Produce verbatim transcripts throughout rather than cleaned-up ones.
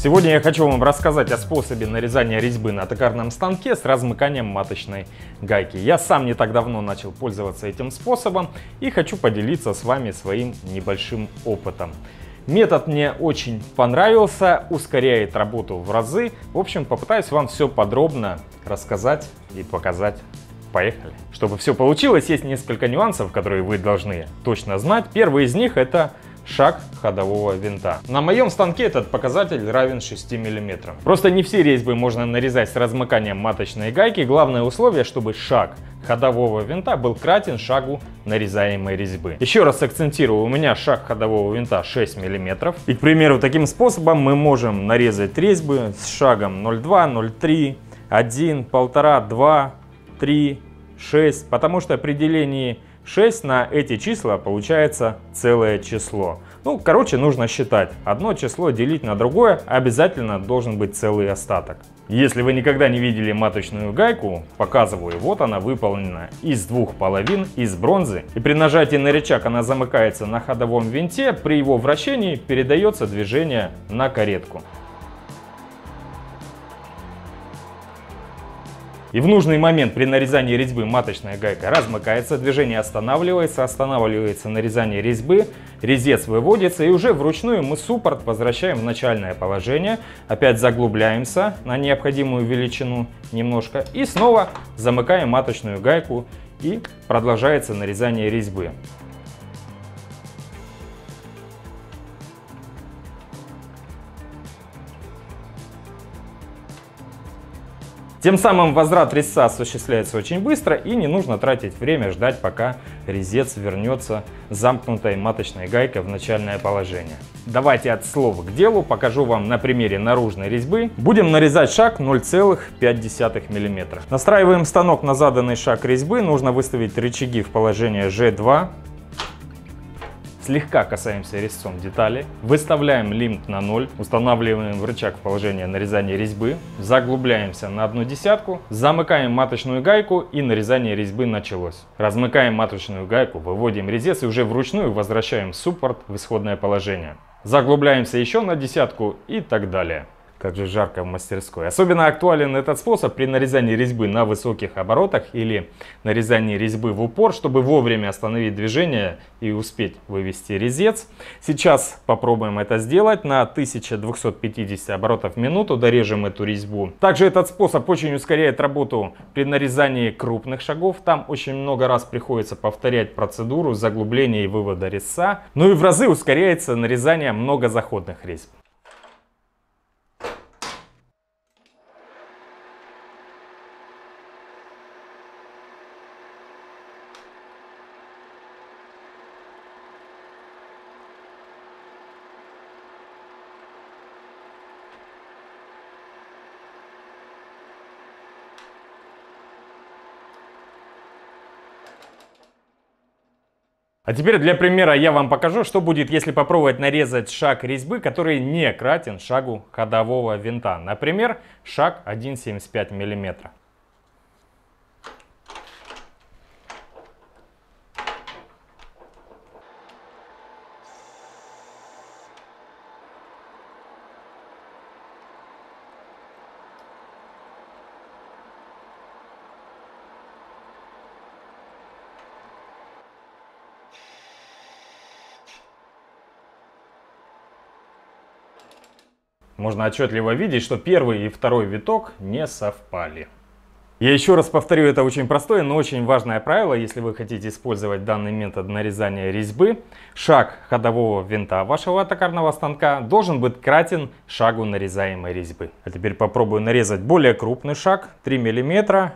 Сегодня я хочу вам рассказать о способе нарезания резьбы на токарном станке с размыканием маточной гайки. Я сам не так давно начал пользоваться этим способом и хочу поделиться с вами своим небольшим опытом. Метод мне очень понравился, ускоряет работу в разы. В общем, попытаюсь вам все подробно рассказать и показать. Поехали! Чтобы все получилось, есть несколько нюансов, которые вы должны точно знать. Первый из них — это шаг ходового винта. На моем станке этот показатель равен шести миллиметрам. Просто не все резьбы можно нарезать с размыканием маточной гайки. Главное условие, чтобы шаг ходового винта был кратен шагу нарезаемой резьбы. Еще раз акцентирую, у меня шаг ходового винта шесть миллиметров. И, к примеру, таким способом мы можем нарезать резьбы с шагом ноль два, ноль три, один, полтора, два, три, шесть. Потому что при делении шесть на эти числа получается целое число. Ну, короче, нужно считать. Одно число делить на другое, обязательно должен быть целый остаток. Если вы никогда не видели маточную гайку, показываю, вот она выполнена из двух половин, из бронзы. И при нажатии на рычаг она замыкается на ходовом винте, при его вращении передается движение на каретку. И в нужный момент при нарезании резьбы маточная гайка размыкается, движение останавливается, останавливается нарезание резьбы, резец выводится, и уже вручную мы суппорт возвращаем в начальное положение, опять заглубляемся на необходимую величину немножко и снова замыкаем маточную гайку, и продолжается нарезание резьбы. Тем самым возврат резца осуществляется очень быстро, и не нужно тратить время ждать, пока резец вернется замкнутой маточной гайкой в начальное положение. Давайте от слов к делу, покажу вам на примере наружной резьбы. Будем нарезать шаг ноль целых пять десятых миллиметра. Настраиваем станок на заданный шаг резьбы, нужно выставить рычаги в положение жэ два. Слегка касаемся резцом детали, выставляем лимит на ноль, устанавливаем рычаг в положение нарезания резьбы, заглубляемся на одну десятку, замыкаем маточную гайку, и нарезание резьбы началось. Размыкаем маточную гайку, выводим резец и уже вручную возвращаем суппорт в исходное положение. Заглубляемся еще на десятку и так далее. Как же жарко в мастерской. Особенно актуален этот способ при нарезании резьбы на высоких оборотах или нарезании резьбы в упор, чтобы вовремя остановить движение и успеть вывести резец. Сейчас попробуем это сделать на тысяча двухсот пятидесяти оборотов в минуту. Дорежем эту резьбу. Также этот способ очень ускоряет работу при нарезании крупных шагов. Там очень много раз приходится повторять процедуру заглубления и вывода резца. Ну и в разы ускоряется нарезание многозаходных резьб. А теперь для примера я вам покажу, что будет, если попробовать нарезать шаг резьбы, который не кратен шагу ходового винта. Например, шаг один целых семьдесят пять сотых миллиметра. Можно отчетливо видеть, что первый и второй виток не совпали. Я еще раз повторю, это очень простое, но очень важное правило, если вы хотите использовать данный метод нарезания резьбы. Шаг ходового винта вашего токарного станка должен быть кратен шагу нарезаемой резьбы. А теперь попробую нарезать более крупный шаг, три миллиметра.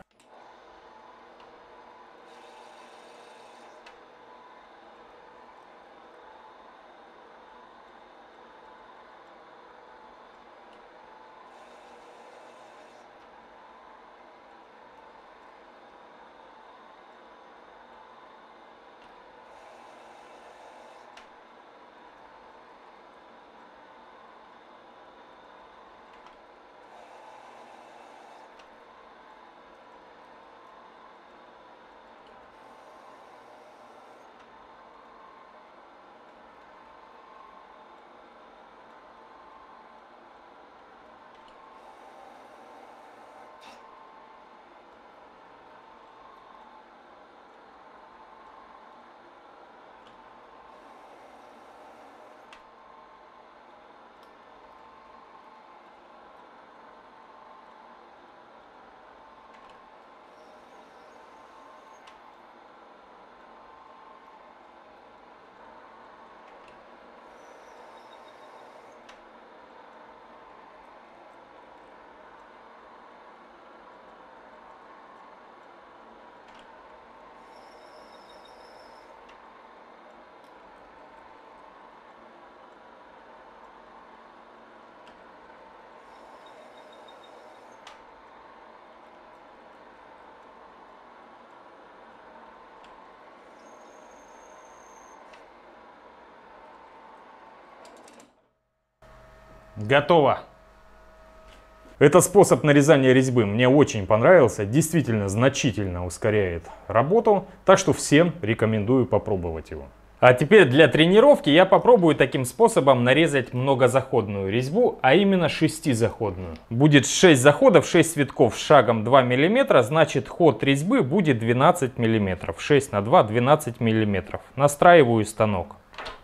Готово! Этот способ нарезания резьбы мне очень понравился, действительно значительно ускоряет работу, так что всем рекомендую попробовать его. А теперь для тренировки я попробую таким способом нарезать многозаходную резьбу, а именно шестизаходную. Будет шесть заходов, шесть витков с шагом два миллиметра, значит ход резьбы будет двенадцать миллиметров. шесть на два, двенадцать миллиметров. Настраиваю станок.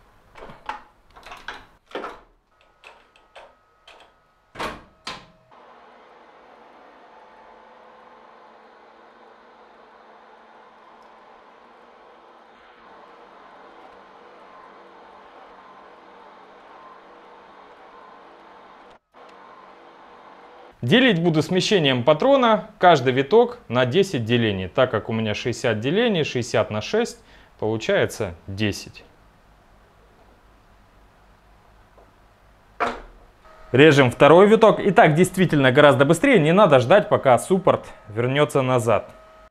Делить буду смещением патрона каждый виток на десять делений. Так как у меня шестьдесят делений, шестьдесят на шесть, получается десять. Режем второй виток. И так действительно гораздо быстрее, не надо ждать, пока суппорт вернется назад.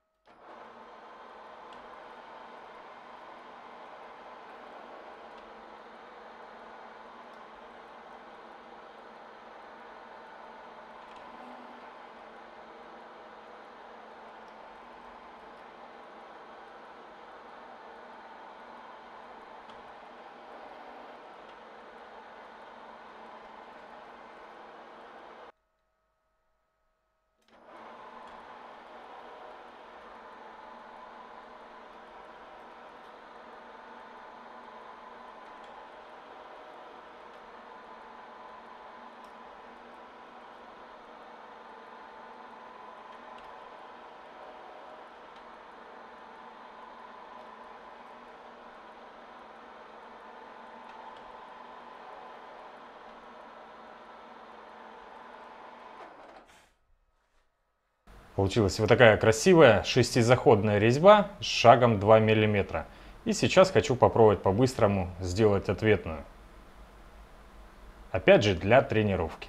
Получилась вот такая красивая шестизаходная резьба с шагом два миллиметра. И сейчас хочу попробовать по-быстрому сделать ответную. Опять же для тренировки.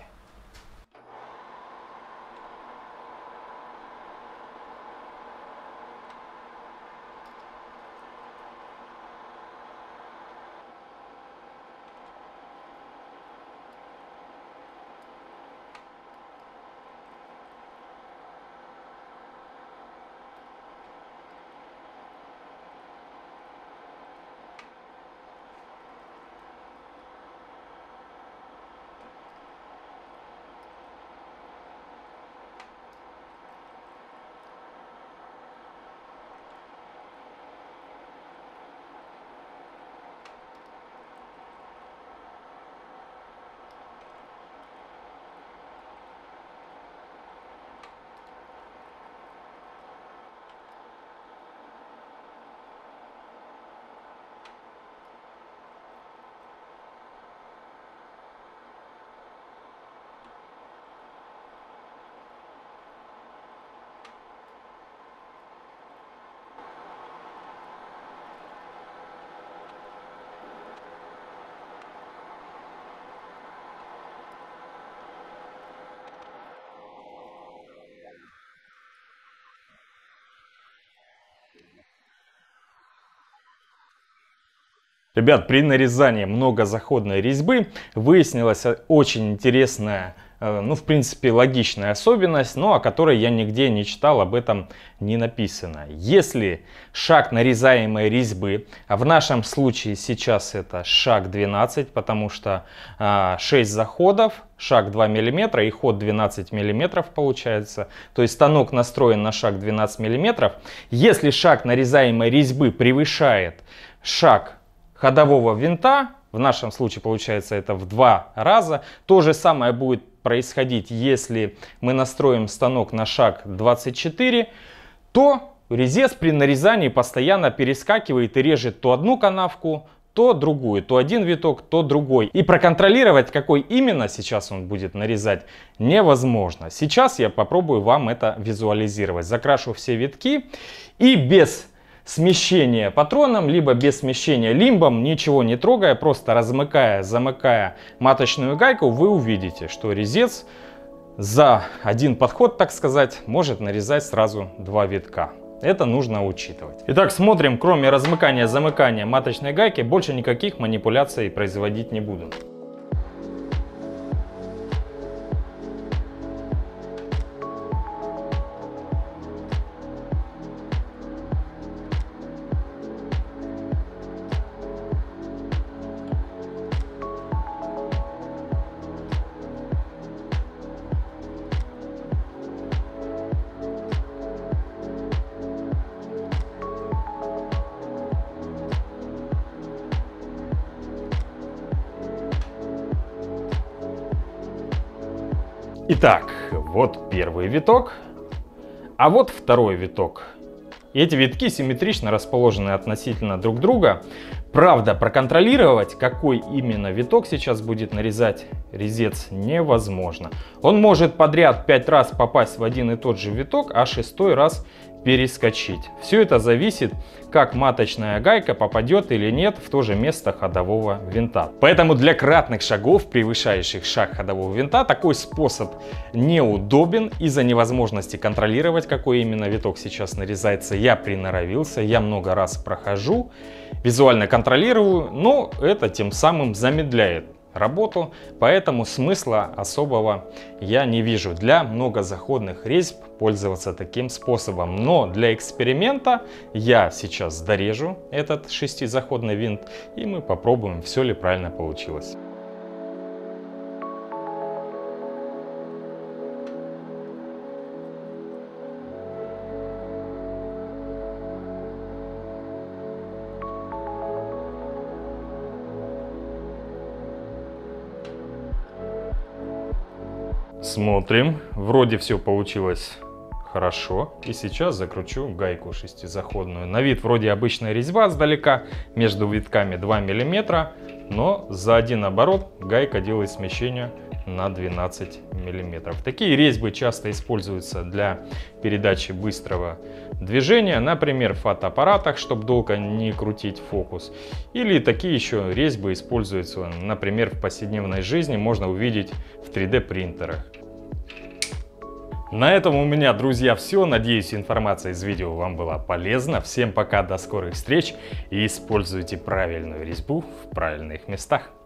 Ребят, при нарезании многозаходной резьбы выяснилась очень интересная, ну, в принципе, логичная особенность, но о которой я нигде не читал, об этом не написано. Если шаг нарезаемой резьбы, а в нашем случае сейчас это шаг двенадцать, потому что а, шесть заходов, шаг два миллиметра и ход двенадцать миллиметров получается, то есть станок настроен на шаг двенадцать миллиметров. Если шаг нарезаемой резьбы превышает шаг ходового винта, в нашем случае получается это в два раза, то же самое будет происходить, если мы настроим станок на шаг двадцать четыре, то резец при нарезании постоянно перескакивает и режет то одну канавку, то другую, то один виток, то другой. И проконтролировать, какой именно сейчас он будет нарезать, невозможно. Сейчас я попробую вам это визуализировать. Закрашу все витки и без смещения патроном, либо без смещения лимбом, ничего не трогая, просто размыкая, замыкая маточную гайку, вы увидите, что резец за один подход, так сказать, может нарезать сразу два витка. Это нужно учитывать. Итак, смотрим, кроме размыкания, замыкания маточной гайки, больше никаких манипуляций производить не буду. Итак, вот первый виток, а вот второй виток. Эти витки симметрично расположены относительно друг друга. Правда, проконтролировать, какой именно виток сейчас будет нарезать резец, невозможно. Он может подряд пять раз попасть в один и тот же виток, а шестой раз перескочить. Все это зависит, как маточная гайка попадет или нет в то же место ходового винта. Поэтому для кратных шагов, превышающих шаг ходового винта, такой способ неудобен из-за невозможности контролировать, какой именно виток сейчас нарезается. Я приноровился, я много раз прохожу, визуально контролирую, но это тем самым замедляет работу, поэтому смысла особого я не вижу для многозаходных резьб пользоваться таким способом. Но для эксперимента я сейчас дорежу этот шестизаходный винт, и мы попробуем, все ли правильно получилось. Смотрим, вроде все получилось хорошо. И сейчас закручу гайку шестизаходную. На вид вроде обычная резьба сдалека, между витками два миллиметра, но за один оборот гайка делает смещение на двенадцать миллиметров. Такие резьбы часто используются для передачи быстрого движения, например, в фотоаппаратах, чтобы долго не крутить фокус. Или такие еще резьбы используются, например, в повседневной жизни, можно увидеть в три дэ принтерах. На этом у меня, друзья, все. Надеюсь, информация из видео вам была полезна. Всем пока, до скорых встреч и используйте правильную резьбу в правильных местах.